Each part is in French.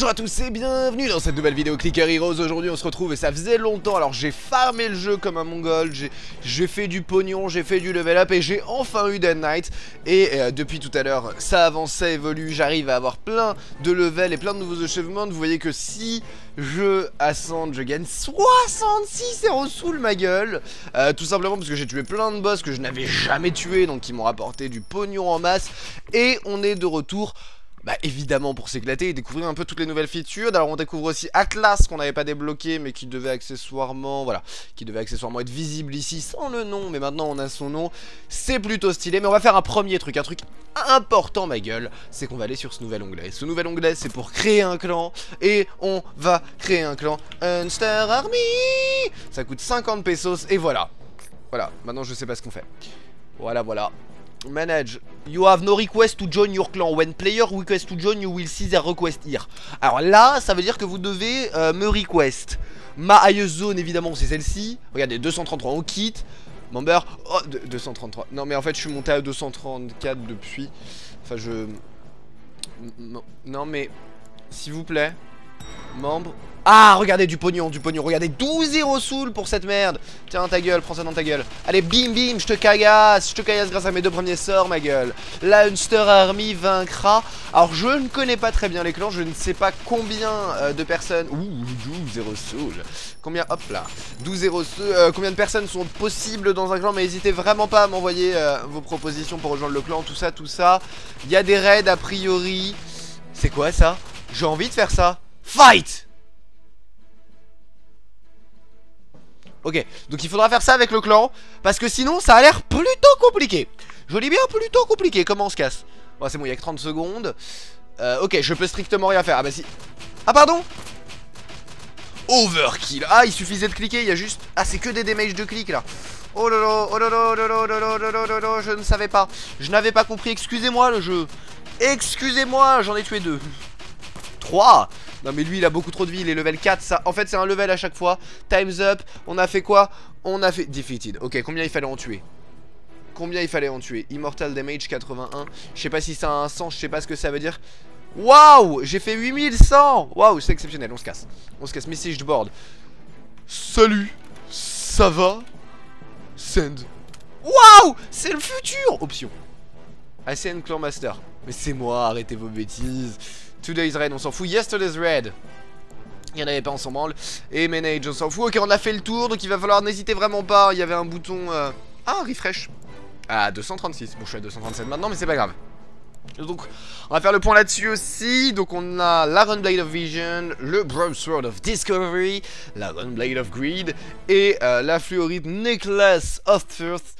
Bonjour à tous et bienvenue dans cette nouvelle vidéo Clicker Heroes. Aujourd'hui on se retrouve et ça faisait longtemps. Alors j'ai farmé le jeu comme un mongol, j'ai fait du pognon, j'ai fait du level up et j'ai enfin eu Dead Knight. Et depuis tout à l'heure ça avance, ça évolue, j'arrive à avoir plein de levels et plein de nouveaux achievements. Vous voyez que si je ascende, je gagne 66 héros soul ma gueule. Tout simplement parce que j'ai tué plein de boss que je n'avais jamais tué, donc qui m'ont rapporté du pognon en masse. Et on est de retour, bah évidemment pour s'éclater et découvrir un peu toutes les nouvelles features. Alors on découvre aussi Atlas qu'on n'avait pas débloqué mais qui devait accessoirement, voilà, qui devait accessoirement être visible ici sans le nom, mais maintenant on a son nom. C'est plutôt stylé, mais on va faire un premier truc, un truc important ma gueule, c'est qu'on va aller sur ce nouvel onglet. Ce nouvel onglet c'est pour créer un clan et on va créer un clan Unster Army. Ça coûte 50 pesos et voilà. Voilà, maintenant je sais pas ce qu'on fait. Voilà. Manage. You have no request to join your clan. When player request to join, you will see their request here. Alors là, ça veut dire que vous devez me request. Ma highest zone, évidemment, c'est celle-ci. Regardez, 233, on quitte. Member. Oh, 233. Non, mais en fait, je suis monté à 234 depuis. Enfin, je... Non, mais... S'il vous plaît. Membre. Ah, regardez, du pognon. Regardez, 12 héros soul pour cette merde. Tiens, ta gueule, prends ça dans ta gueule. Allez, bim, bim, je te cagasse grâce à mes deux premiers sorts, ma gueule. La Unster Army vaincra. Alors, je ne connais pas très bien les clans. Je ne sais pas combien de personnes... Ouh, 12 héros soul. Combien, hop là. 12 héros soul. Combien de personnes sont possibles dans un clan. Mais n'hésitez vraiment pas à m'envoyer vos propositions pour rejoindre le clan. Tout ça. Il y a des raids, a priori. C'est quoi, ça? J'ai envie de faire ça. Fight! Ok, donc il faudra faire ça avec le clan, parce que sinon ça a l'air plutôt compliqué. Je dis bien plutôt compliqué. Comment on se casse? Bon, c'est bon, il y a que 30 secondes. Ok, je peux strictement rien faire. Ah bah si. Ah pardon. Overkill. Ah, il suffisait de cliquer, il y a juste... Ah, c'est que des damages de clic là. Oh lolo, oh lolo, lolo, je ne savais pas. Je n'avais pas compris, excusez-moi le jeu. Excusez-moi, j'en ai tué 2. 3. Non mais lui il a beaucoup trop de vie, il est level 4 ça. En fait c'est un level à chaque fois. Time's up. On a fait quoi? On a fait defeated. Ok, combien il fallait en tuer? Immortal damage 81. Je sais pas si ça a un sens, je sais pas ce que ça veut dire. Waouh, j'ai fait 8100. Waouh, c'est exceptionnel, on se casse. Message board. Salut, ça va? Send. Waouh, c'est le futur. Option. Ascend Clan Master. Mais c'est moi, arrêtez vos bêtises. Today's Red, on s'en fout. Yesterday's Red, il n'y en avait pas, on s'en branle. Et Manage, on s'en fout. Ok, on a fait le tour, donc il va falloir, n'hésitez vraiment pas. Il y avait un bouton... Ah, refresh. Ah, 236. Bon, je suis à 237 maintenant, mais c'est pas grave. Donc, on va faire le point là-dessus aussi. Donc, on a la Runblade of Vision, le Broadsword of Discovery, la Runblade of Greed et la Fluorite Necklace of Truth.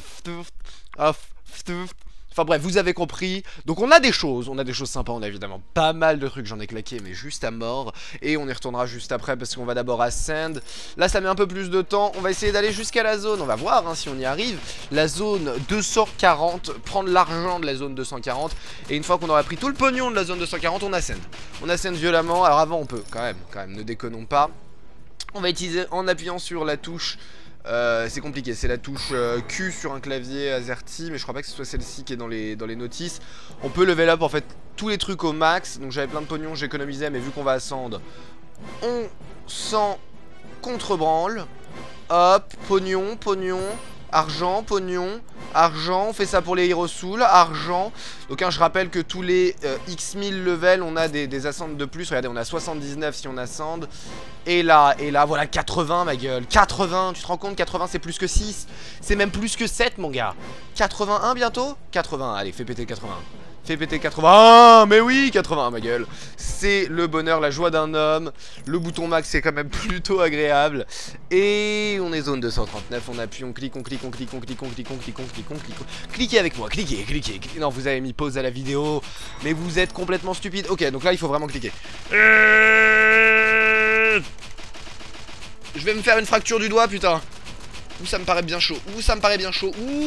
Enfin bref, vous avez compris. Donc on a des choses sympas, on a évidemment pas mal de trucs, j'en ai claqué mais juste à mort. Et on y retournera juste après parce qu'on va d'abord ascend. Là ça met un peu plus de temps, on va essayer d'aller jusqu'à la zone, on va voir hein, si on y arrive. La zone 240, prendre l'argent de la zone 240. Et une fois qu'on aura pris tout le pognon de la zone 240, on ascend. On ascend violemment, alors avant on peut quand même, ne déconnons pas. On va utiliser en appuyant sur la touche... c'est compliqué, c'est la touche Q sur un clavier AZERTY, mais je crois pas que ce soit celle-ci qui est dans les notices. On peut level up en fait tous les trucs au max. Donc j'avais plein de pognon, j'économisais, mais vu qu'on va ascendre, on s'en contrebranle. Hop, pognon, argent, argent, on fait ça pour les Hero Soul, argent. Donc hein, je rappelle que tous les X 1000 levels, on a des ascendes de plus. Regardez, on a 79 si on ascend. Et là, voilà, 80 ma gueule. 80, tu te rends compte, 80 c'est plus que 6. C'est même plus que 7 mon gars. 81 bientôt? 80, allez, fais péter 80. Fais péter 81, mais oui, 81 ma gueule. C'est le bonheur, la joie d'un homme. Le bouton max c'est quand même plutôt agréable. Et on est zone 239, on appuie, on clique. Cliquez avec moi, cliquez. Non, vous avez mis pause à la vidéo, mais vous êtes complètement stupide. Ok, donc là il faut vraiment cliquer. Je vais me faire une fracture du doigt, putain. Ouh, ça me paraît bien chaud. Ouh, ça me paraît bien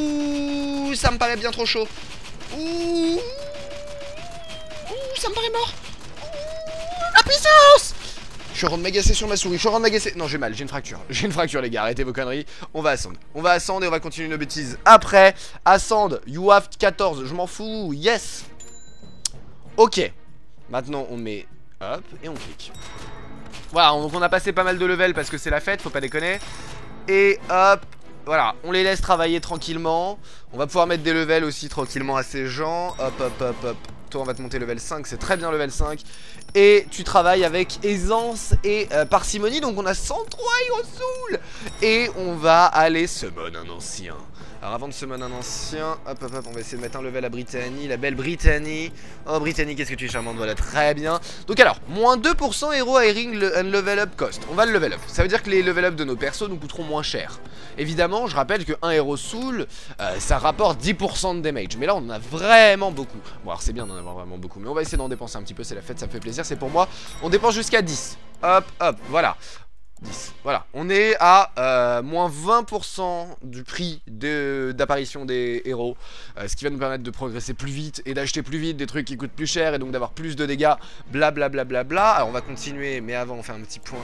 trop chaud. Ouh, ça me paraît mort. Ouh, la puissance. Je suis en train de m'agacer sur ma souris. Non, j'ai mal, j'ai une fracture. Les gars, arrêtez vos conneries. On va ascendre et on va continuer nos bêtises après. Ascend, you have 14, je m'en fous. Yes. Ok. Maintenant, on met Hop, et on clique. Voilà, donc on a passé pas mal de levels parce que c'est la fête, faut pas déconner. Et hop, voilà, on les laisse travailler tranquillement. On va pouvoir mettre des levels aussi tranquillement à ces gens. Hop, hop, hop, hop. Toi, on va te monter level 5, c'est très bien level 5. Et tu travailles avec aisance et parcimonie. Donc on a 103 Hero Soul. Et on va aller summon un ancien. Alors avant de summon un ancien, hop hop hop, on va essayer de mettre un level à Brittany, la belle Brittany. Oh Brittany, qu'est-ce que tu es charmante, voilà, très bien. Donc alors, moins 2% Hero Hiring and Level Up Cost. On va le level up, ça veut dire que les level up de nos persos nous coûteront moins cher. Évidemment, je rappelle que 1 Hero Soul, ça rapporte 10% de damage. Mais là, on en a vraiment beaucoup. Bon alors c'est bien d'en avoir vraiment beaucoup, mais on va essayer d'en dépenser un petit peu, c'est la fête, ça me fait plaisir, c'est pour moi. On dépense jusqu'à 10. Hop hop, voilà. 10. Voilà, on est à moins 20% du prix d'apparition des héros, ce qui va nous permettre de progresser plus vite et d'acheter plus vite des trucs qui coûtent plus cher et donc d'avoir plus de dégâts, blablabla. Alors on va continuer, mais avant on fait un petit point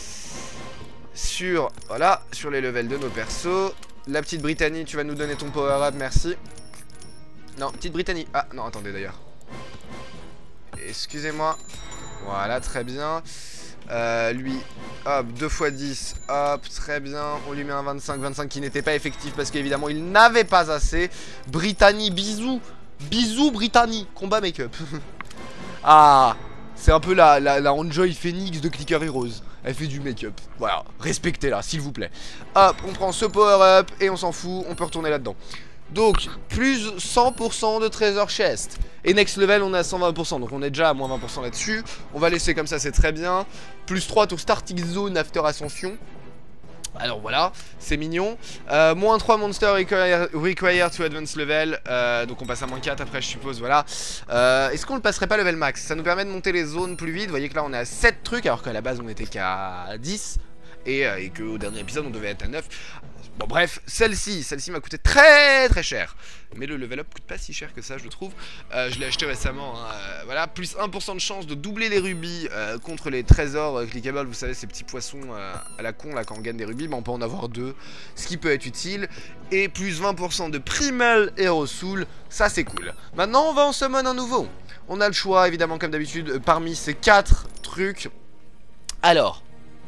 sur, voilà, sur les levels de nos persos. La petite Brittany, tu vas nous donner ton power up, merci. Non, petite Brittany, ah non, attendez d'ailleurs. Excusez-moi. Voilà, très bien. Lui, hop, 2 x 10, hop, très bien. On lui met un 25 qui n'était pas effectif parce qu'évidemment il n'avait pas assez. Brittany, bisous. Bisous Brittany, combat make-up. Ah, c'est un peu la Enjoy Phoenix de Clicker Heroes. Elle fait du make-up, voilà, respectez-la s'il vous plaît. Hop, on prend ce power-up et on s'en fout, on peut retourner là-dedans. Donc, plus 100% de Treasure Chest. Et next level, on est à 120%. Donc, on est déjà à moins 20% là-dessus. On va laisser comme ça, c'est très bien. Plus 3 to Starting Zone After Ascension. Alors voilà, c'est mignon. Moins 3 Monsters require to Advance Level. Donc, on passe à moins 4 après, je suppose. Voilà. Est-ce qu'on ne passerait pas level max? Ça nous permet de monter les zones plus vite. Vous voyez que là, on est à 7 trucs. Alors qu'à la base, on était qu'à 10. Et qu'au dernier épisode, on devait être à 9. Bon bref, celle-ci m'a coûté très très cher. Mais le level up coûte pas si cher que ça, je trouve. Je l'ai acheté récemment, hein. Voilà, plus 1% de chance de doubler les rubis contre les trésors clickable. Vous savez, ces petits poissons à la con là quand on gagne des rubis, mais on peut en avoir 2, ce qui peut être utile. Et plus 20% de primal Hero Soul, ça c'est cool. Maintenant on va en summon un nouveau. On a le choix évidemment comme d'habitude parmi ces 4 trucs. Alors,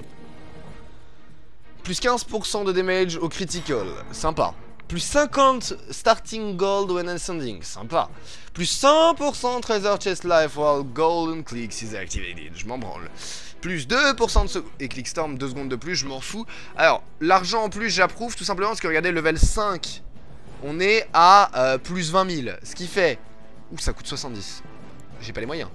plus 15% de damage au critical, sympa. Plus 50 starting gold when ascending, sympa. Plus 100% treasure chest life while golden clicks is activated, je m'en branle. Plus 2% de ce... Et clickstorm 2 secondes de plus, je m'en fous. Alors, l'argent en plus, j'approuve tout simplement parce que regardez, level 5, on est à plus 20 000. Ce qui fait... Ouh, ça coûte 70. J'ai pas les moyens.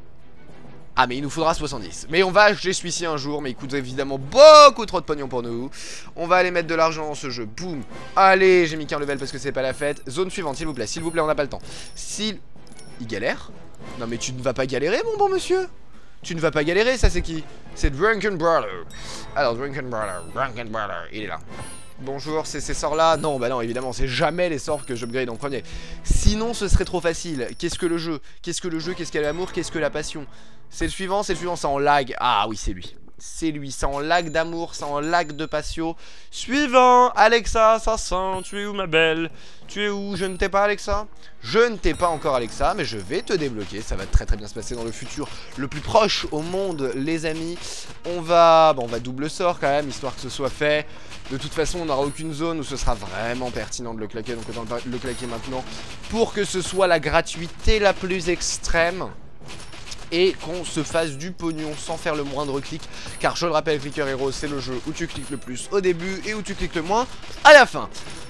Ah mais il nous faudra 70. Mais on va acheter celui-ci un jour. Mais il coûte évidemment beaucoup trop de pognon pour nous. On va aller mettre de l'argent dans ce jeu. Boum. Allez, j'ai mis qu'un level parce que c'est pas la fête. Zone suivante s'il vous plaît, on n'a pas le temps. S'il... Il galère? Non mais tu ne vas pas galérer mon bon monsieur. Tu ne vas pas galérer, ça c'est qui? C'est Drunken Brawler. Alors Drunken Brawler, il est là. Bonjour, c'est ces sorts là? Non, bah non, évidemment, c'est jamais les sorts que j'upgrade en premier. Sinon, ce serait trop facile. Qu'est-ce que le jeu? Qu'est-ce que le jeu? Qu'est-ce que l'amour? Qu'est-ce que la passion? C'est le suivant, ça en lag. Ah oui, c'est lui. C'est lui, ça en lag d'amour, ça en lag de patio. Suivant, Alexa, ça sent. Tu es où ma belle? Tu es où? Je ne t'ai pas Alexa? Je ne t'ai pas encore Alexa, mais je vais te débloquer. Ça va très très bien se passer dans le futur le plus proche au monde, les amis. On va double sort quand même, histoire que ce soit fait. De toute façon, on n'aura aucune zone où ce sera vraiment pertinent de le claquer, donc autant le claquer maintenant pour que ce soit la gratuité la plus extrême. Et qu'on se fasse du pognon sans faire le moindre clic. Car je le rappelle, Clicker Heroes, c'est le jeu où tu cliques le plus au début et où tu cliques le moins à la fin.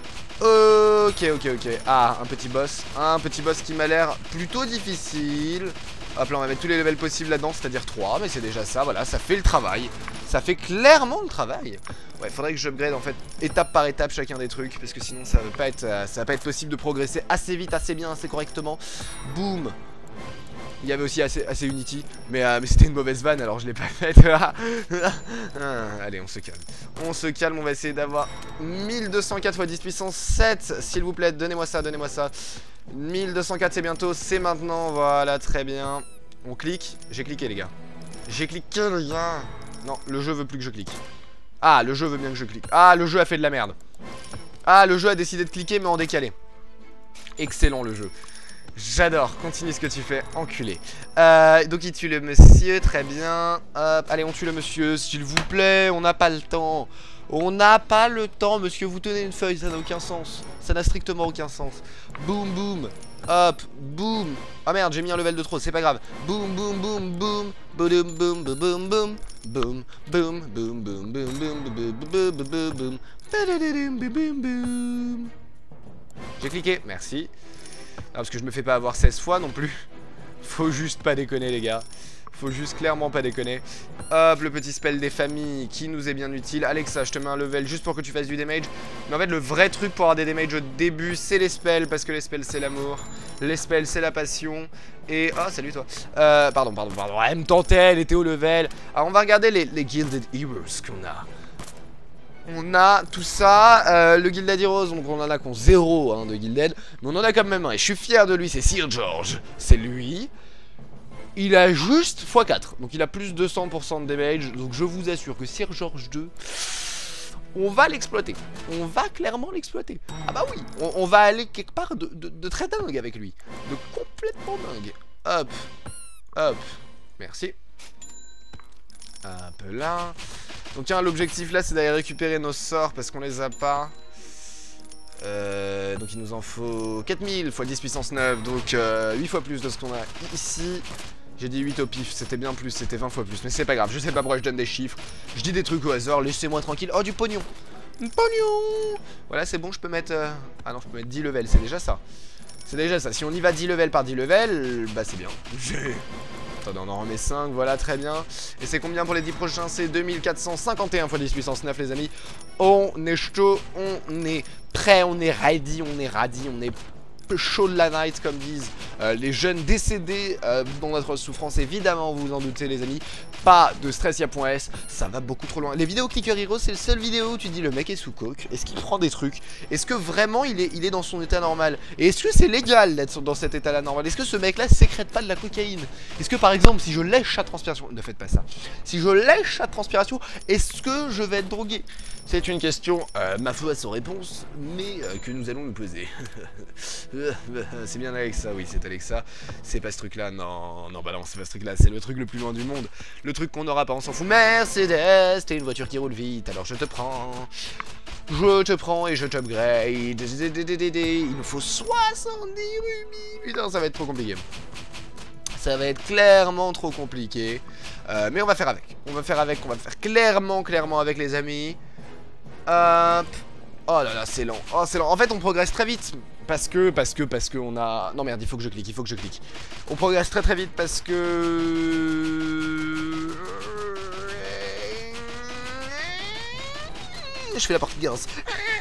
Ok. Ah, un petit boss. Un petit boss qui m'a l'air plutôt difficile. Hop là, on va mettre tous les levels possibles là-dedans, c'est-à-dire 3. Mais c'est déjà ça, voilà, ça fait le travail. Ça fait clairement le travail. Ouais, faudrait que j'upgrade en fait étape par étape chacun des trucs. Parce que sinon ça va pas être possible de progresser assez vite, assez bien, assez correctement. Boum. Il y avait aussi assez Unity, mais c'était une mauvaise vanne alors je l'ai pas faite. Allez, on se calme. On se calme, on va essayer d'avoir 1204 x 10 puissance 7. S'il vous plaît, donnez-moi ça, donnez-moi ça. 1204 c'est bientôt, c'est maintenant, voilà, très bien. On clique, j'ai cliqué les gars. J'ai cliqué les gars. Non, le jeu veut plus que je clique. Ah, le jeu veut bien que je clique. Ah, le jeu a fait de la merde. Ah, le jeu a décidé de cliquer mais en décalé. Excellent le jeu. J'adore, continue ce que tu fais, enculé. Donc il tue le monsieur, très bien. Hop, allez, on tue le monsieur, s'il vous plaît, on n'a pas le temps. On n'a pas le temps, monsieur, vous tenez une feuille, ça n'a aucun sens. Ça n'a strictement aucun sens. Boum, boum, hop, boum. Ah merde, j'ai mis un level de trop, c'est pas grave. Boum, boum, boum, boum. Boum, boum, boum, boum, boum. Boum, boum, boum, boum, boum, boum, boum, boum, boum. J'ai cliqué, merci. Non, parce que je me fais pas avoir 16 fois non plus. Faut juste pas déconner les gars. Faut juste clairement pas déconner. Hop, le petit spell des familles qui nous est bien utile. Alexa, je te mets un level juste pour que tu fasses du damage. Mais en fait, le vrai truc pour avoir des damage au début, c'est les spells. Parce que les spells, c'est l'amour. Les spells, c'est la passion. Et... oh, salut toi. Pardon. Elle me tentait, elle était au level. Alors, on va regarder les Gilded Heroes qu'on a. On a tout ça, le Gilded Heroes, donc on en a qu'on 0 hein, de Gilded. Mais on en a quand même un, et je suis fier de lui, c'est Sir George. C'est lui. Il a juste x4, donc il a plus de 100% de damage. Donc je vous assure que Sir George 2, on va l'exploiter. On va clairement l'exploiter. Ah bah oui, on va aller quelque part de très dingue avec lui. De complètement dingue. Hop, hop, merci. Hop là. Donc tiens, l'objectif là, c'est d'aller récupérer nos sorts parce qu'on les a pas. Donc il nous en faut 4000 x 10 puissance 9, donc 8 fois plus de ce qu'on a ici. J'ai dit 8 au pif, c'était bien plus, c'était 20 fois plus, mais c'est pas grave, je sais pas pourquoi je donne des chiffres. Je dis des trucs au hasard, laissez-moi tranquille. Oh, du pognon. Du pognon. Voilà, c'est bon, je peux mettre... ah non, je peux mettre 10 levels, c'est déjà ça. C'est déjà ça, si on y va 10 levels par 10 levels, bah c'est bien. Attendez, on en remet 5, voilà, très bien. Et c'est combien pour les 10 prochains? C'est 2451 x 10 puissance 9, les amis. On est chaud, on est prêt, on est ready, on est radis, on est chaud de la night, comme disent les jeunes décédés dans notre souffrance. Évidemment, vous vous en doutez, les amis. Pas de stress, y'a point S, ça va beaucoup trop loin. Les vidéos Clicker Hero, c'est le seul vidéo où tu dis le mec est sous coke. Est-ce qu'il prend des trucs? Est-ce que vraiment il est dans son état normal? Et est-ce que c'est légal d'être dans cet état-là normal? Est-ce que ce mec-là sécrète pas de la cocaïne? Est-ce que par exemple, si je lèche à transpiration, ne faites pas ça. Si je lèche à transpiration, est-ce que je vais être drogué? C'est une question, ma foi, sans réponse, mais que nous allons nous poser. C'est bien Alexa, oui, c'est Alexa. C'est pas ce truc-là, non, bah non, c'est pas ce truc-là, c'est le truc le plus loin du monde. Le truc qu'on n'aura pas, on s'en fout. Mercedes, t'es une voiture qui roule vite, alors je te prends. Je te prends et je t'upgrade. Il nous faut 70 rubis. Putain, ça va être trop compliqué. Ça va être clairement trop compliqué. Mais on va faire avec. On va faire clairement avec, les amis. Hop. Oh là là, c'est lent. Oh, c'est lent. En fait, on progresse très vite. Parce que on a... non merde, il faut que je clique, On progresse très vite parce que... je fais la partie de 15.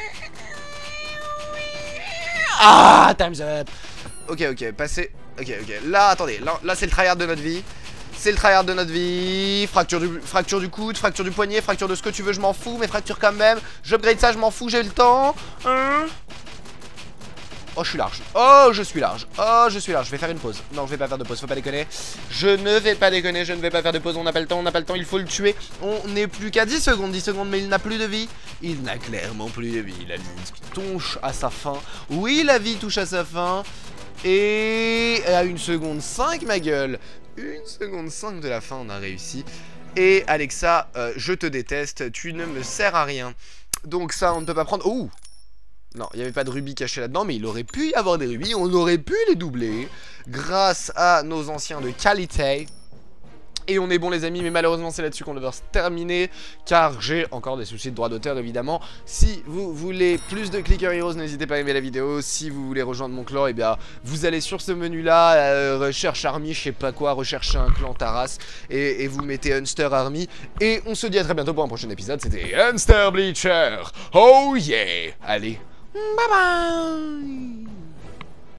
Ah, time's up. Ok, passez. Ok. Là, attendez. Là c'est le tryhard de notre vie. C'est le tryhard de notre vie. Fracture du coude, fracture du poignet, fracture de ce que tu veux, je m'en fous. Mais fracture quand même. J'upgrade ça, je m'en fous, j'ai le temps. Oh, je suis large. Je vais faire une pause. Non, je vais pas faire de pause, faut pas déconner. Je ne vais pas faire de pause. On n'a pas le temps, il faut le tuer. On n'est plus qu'à 10 secondes, mais il n'a plus de vie. Il n'a clairement plus de vie. La vie touche à sa fin. Oui, la vie touche à sa fin. Et à 1 seconde 5, ma gueule. 1 seconde 5 de la fin, on a réussi. Et Alexa, je te déteste, tu ne me sers à rien. Donc ça, on ne peut pas prendre... Oh! Non, il n'y avait pas de rubis caché là-dedans, mais il aurait pu y avoir des rubis. On aurait pu les doubler grâce à nos anciens de qualité. Et on est bon, les amis, mais malheureusement c'est là-dessus qu'on devrait se terminer, car j'ai encore des soucis de droit d'auteur, évidemment. Si vous voulez plus de Clicker Heroes, n'hésitez pas à aimer la vidéo. Si vous voulez rejoindre mon clan, eh bien vous allez sur ce menu là, recherche army, je sais pas quoi, recherchez un clan Taras, et vous mettez Unster Army. Et on se dit à très bientôt pour un prochain épisode. C'était Unster Bleacher. Oh yeah. Allez, bye bye.